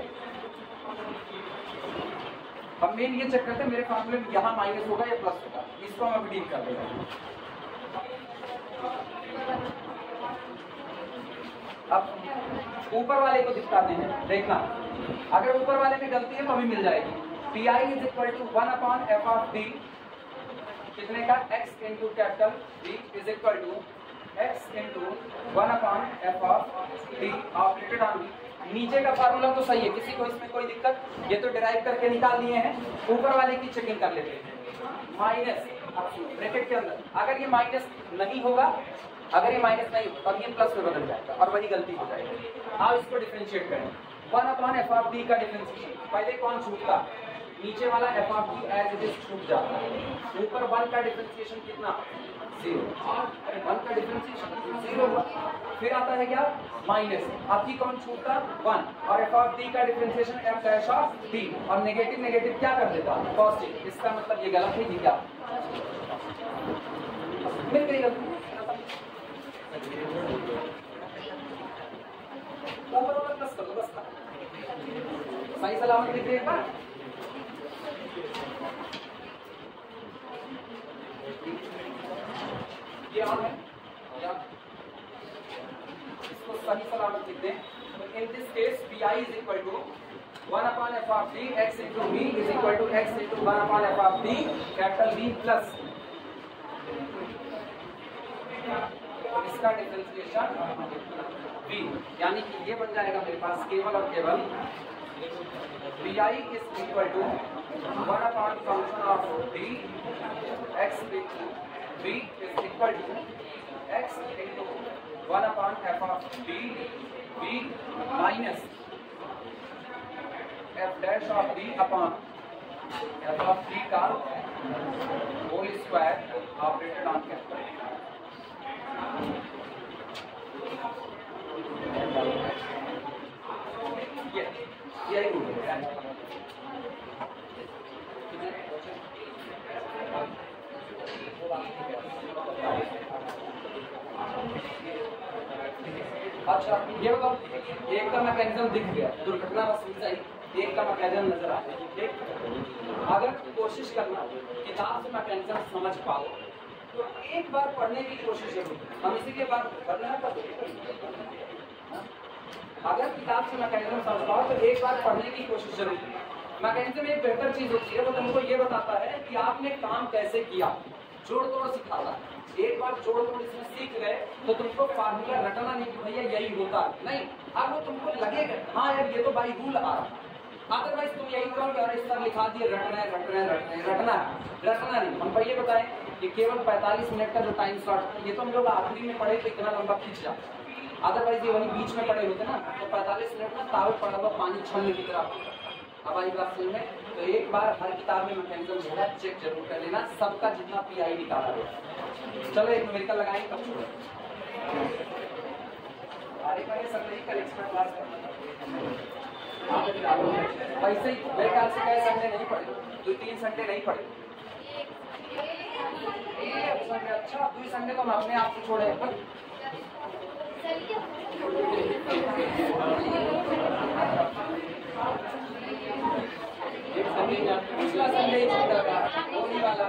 हम मेन ये चेक करते हैं मेरे फार्मूले में यहाँ माइनस होगा या प्लस होगा, इसको हम अभी डील कर देंगे। अब ऊपर वाले को दिखाते हैं, देखना अगर ऊपर वाले में गलती है तो हमें मिल जाएगी। P I is equal to one upon F of d कितने का x into capital D is equal to x into one upon F of D operated on D। नीचे का फार्मूला तो सही है, किसी को इसमें कोई दिक्कत, ये तो डिराइव करके निकाल लिए हैं, ऊपर वाले की चेकिंग कर लेते हैं। माइनस ब्रैकेट के अंदर अगर ये माइनस नहीं होगा, अगर ये माइनस नहीं होगा तब ये प्लस में बदल जाएगा और वही गलती हो जाएगी। आप इसको डिफरेंशिएट करें, one upon F of D का डिफरेंशिएशन, पहले कौन छूटता, नीचे वाला f of d as it is छूट जाता है, ऊपर वन का डिफरेंशिएशन कितना, जीरो, वन का डिफरेंशिएशन जीरो हुआ, फिर आता है क्या माइनस, अभी कौन छूटता वन, और एफ ऑफ डी का differentiation f dash of d, और नेगेटिव नेगेटिव क्या कर देता पॉजिटिव, इसका मतलब ये गलत है, ये क्या मिल गई गलती, ऊपर वाला प्लस कर दो बस, सही सलामत लिख एक बार। ये ऑन है या इसको सही सलामत लिख दें, तो in this case P I is equal to one upon F of d x into b is equal to x into one upon F of d capital b plus इसका डिफरेंशिएशन बी, यानी कि ये बन जाएगा मेरे पास केवल और केवल P I is equal to one upon function of d x into b is equal to x into one upon F of d b minus F dash of D upon F of D का whole square operated on capital. ये यही rule है। अच्छा ये बताओ, एक का mechanism दिख गया, दुर्घटना बस समझ आई, एक का मैकेनिज्म नजर आ गया, ठीक। अगर कोशिश करना किताब से मैकेनिज्म समझ पाओ तो एक बार पढ़ने की कोशिश जरूर, हम इसीलिए बात करना कर अगर किताब से मैकेनिज्म समझ पाओ तो एक बार पढ़ने की कोशिश जरूर। मैकेनिज्म एक बेहतर चीज होती है, वो तुमको ये बताता है कि आपने काम कैसे किया, जोड़ तोड़ सिखाता है। एक बार जोड़ तोड़ इसमें सीख गए तो तुमको फार्मूला रटना नहीं कि भैया यही होता नहीं, अब वो तुमको लगेगा हाँ यार ये तो बाई रूल आ रहा, अदरवाइज तुम यही करोगे और इस तरह लिखा दिए रटना है रटना है रटना है रटना है रटना नहीं। हम भैया बताएं कि केवल पैंतालीस मिनट का जो टाइम स्लॉट, ये तो हम लोग आखिरी में पढ़े तो इतना लंबा खींच जाता, अदरवाइज ये वही बीच में पढ़े होते ना तो पैंतालीस मिनट में तावे पड़ा हुआ पानी छलने की तरह। अब आई बात समझ में, तो एक बार हर किताब में मैकेनिज्म होगा, चेक जरूर कर लेना, सबका जितना पी आई निकाला गया। चलो एक न्यूमेरिकल लगाएंगे तब छोड़ो, आगे का ये सब नहीं कल एक्स्ट्रा क्लास करना, वैसे ही मेरे ख्याल से कई संडे नहीं पढ़े, दो तीन संडे नहीं पढ़े, अच्छा दो संडे तो हम अपने आप से छोड़े पर पिछला संडे ही छूटा था, होली वाला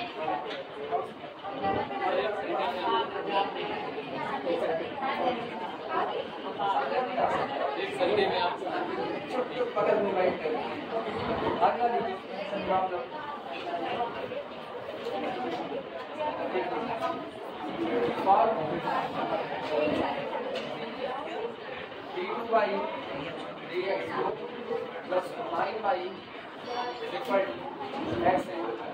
एक संडे में आप चुप चुप बगल में बैठ कर अगला देखिए D two by D x plus nine by equal to X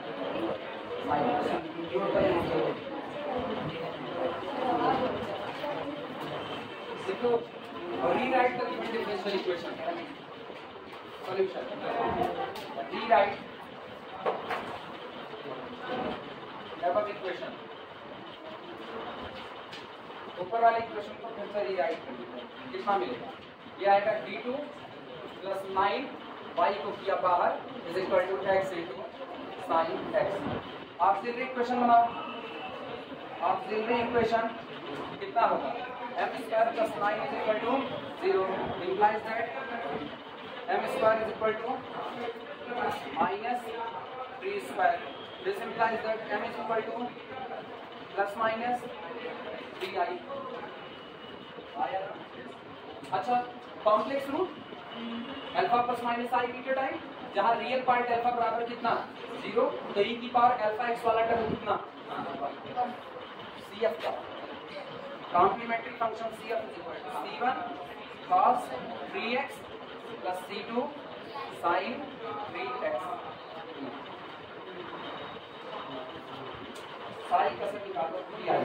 देखो rewrite the given differential equation solution, rewrite above equation, ऊपर वाले इक्वेशन को फिर से रीराइट कर दीजिए, कितना मिलेगा, ये आएगा d two plus nine y को किया बाहर is equal to x into sine x. Auxiliary equation बनाओ, ऑक्सिलरी इक्वेशन कितना होगा, m square plus nine is equal to zero, implies that m square is equal to minus three square, this implies that m is equal to plus minus three i. आया ना? अच्छा, complex root alpha plus minus i beta time, जहां real part alpha बराबर कितना zero, तो e की power alpha x वाला term कितना सी एफ का complementary function C F is equal to C one cos three x plus C two sin three x. Sine कैसे निकालो थ्री आई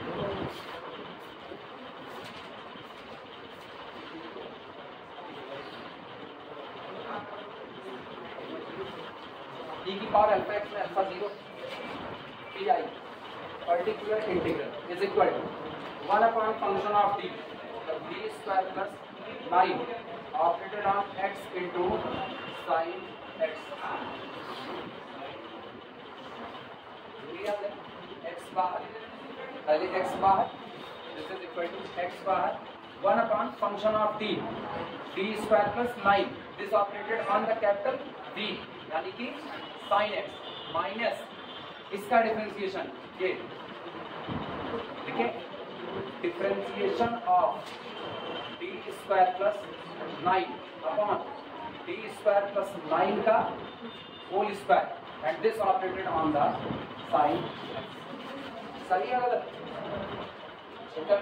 e की पावर अल्फा एक्स में alpha zero P I particular integral is equal to one upon function of D D square plus nine operated on x into sine x x बाहर पहले x बाहर this is equal to x बाहर one upon function of D D square plus nine this operated on the capital V यानी कि sine x minus इसका differentiation ये ठीक है, differentiation of D square plus nine upon D square plus nine का whole square and this operated on the sine. सही है गलत? इधर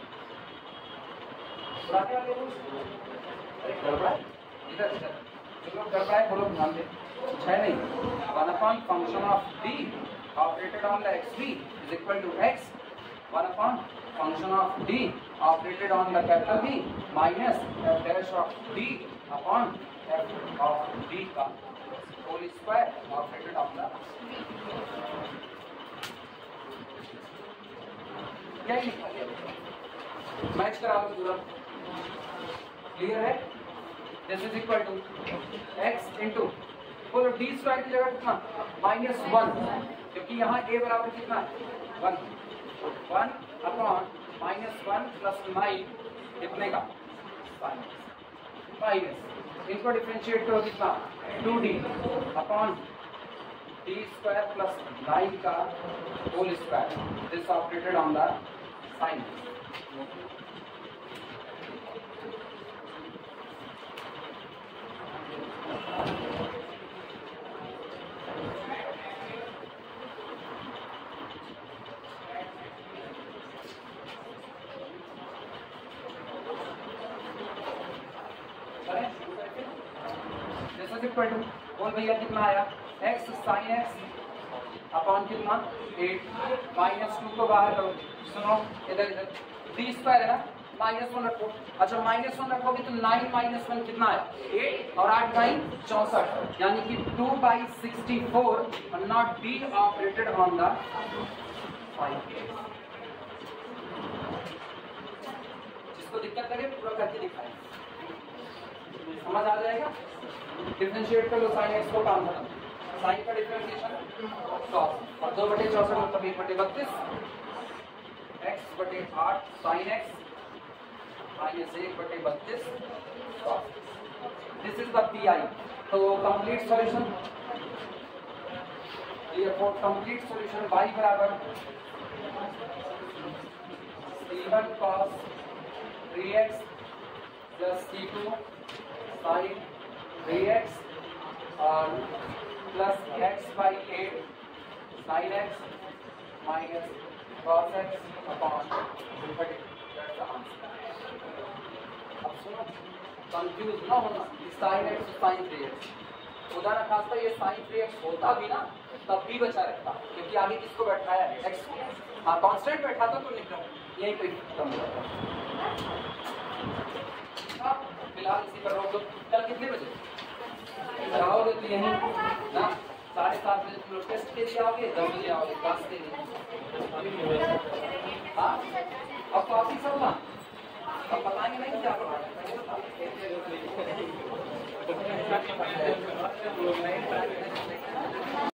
इधर जो लोग गड़बड़ा है वो लोग ध्यान दें, है नहीं। One upon function of D operated on the x V is equal to x one upon function of D operated on the capital B minus F dash of D upon F of D का whole square operated on the क्या लिखा गया match करा लो पूरा clear है। This is equal to x into बोलो D square की जगह कितना माइनस वन, क्योंकि यहाँ ए बराबर कितना है one one upon minus one plus nine कितने का माइनस इनको डिफरेंशिएट करो कितना two D upon D square plus nine का whole square this operated on the sine. बोल भैया कितना आया x साइन x अपॉन कितना एट माइनस टू को बाहर करो, सुनो इधर इधर डी स्क्वायर है ना माइनस वन रखो, अच्छा माइनस वन रखोगे तो नाइन माइनस वन कितना आया एट और आठ नाइन चौसठ यानी कि two by sixty four not be operated on the five. जिसको दिक्कत लगे पूरा करके दिखाए समझ आ जाएगा। डिफरेंशिएट कर लो साइन एक्स को काम करना, साइन का डिफरेंशिएशन सौ और दो बटे चौसठ मतलब एक बटे बत्तीस एक्स बटे आठ साइन एक्स माइनस एक बटे बत्तीस this is the P I. तो कंप्लीट सॉल्यूशन ये फॉर कंप्लीट सॉल्यूशन y बराबर C one cos three x plus C two sin three x और plus x by eight sine x minus cos x upon अब सुनो confuse ना होना sine x sine three x खुदा ना खास्ता ये साइन थ्री एक्स होता भी ना तब भी बचा रहता क्योंकि आगे किसको बैठाया है एक्स को। हाँ कांस्टेंट बैठा था तो निकल यहीं पे कम होता। फिलहाल इसी पर रोक दो। कल कितने बजे आओगे तो यहीं ना साढ़े सात बजे तुम लोग टेस्ट के लिए आओगे, दस बजे आओगे क्लास के लिए। हाँ अब तो ऑफिस होगा अब बताएंगे नहीं क्या पढ़ा